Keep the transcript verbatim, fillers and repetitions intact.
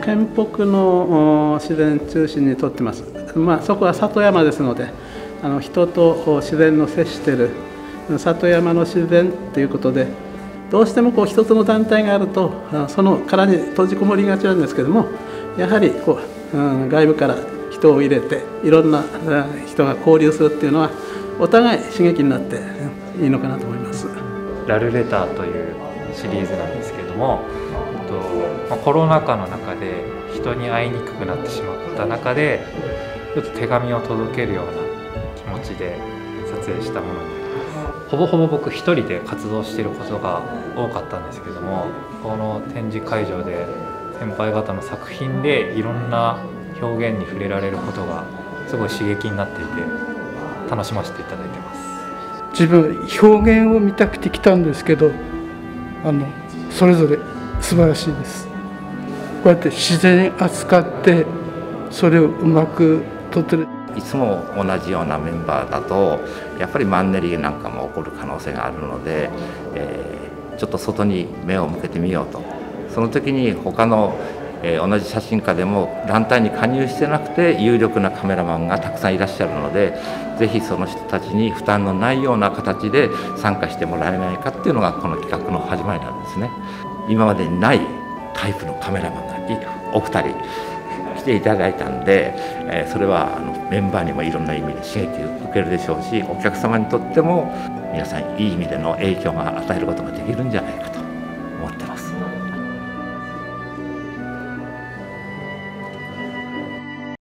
県北の自然中心にとってます。まあ、そこは里山ですので、あの人と自然の接している里山の自然ということで、どうしてもこう一つの団体があるとその殻に閉じこもりがちなんですけども、やはりこう、うん、外部から人を入れていろんな人が交流するっていうのはお互い刺激になっていいのかなと思います。 ラルレターというシリーズなんですけれども、えっと、コロナ禍の中で人に会いにくくなってしまった中でちょっと手紙を届けるような気持ちで撮影したものになります。ほぼほぼ僕一人で活動していることが多かったんですけども、この展示会場で先輩方の作品でいろんな表現に触れられることがすごい刺激になっていて楽しませていただいてます。 自分表現を見たくて来たんですけど、あのそれぞれ素晴らしいです。こうやって自然扱ってそれをうまく撮ってる。 いつも同じようなメンバーだとやっぱりマンネリなんかも起こる可能性があるので、えー、ちょっと外に目を向けてみようと。その時に他の、えー、同じ写真家でも団体に加入してなくて有力なカメラマンがたくさんいらっしゃるので、ぜひその人たちに負担のないような形で参加してもらえないかっていうのがこの企画の始まりなんですね。今までにないタイプのカメラマンがお二人来ていただいたんで、えー、それはあのメンバーにもいろんな意味で刺激を受けるでしょうし、お客様にとっても皆さんいい意味での影響が与えることができるんじゃないか。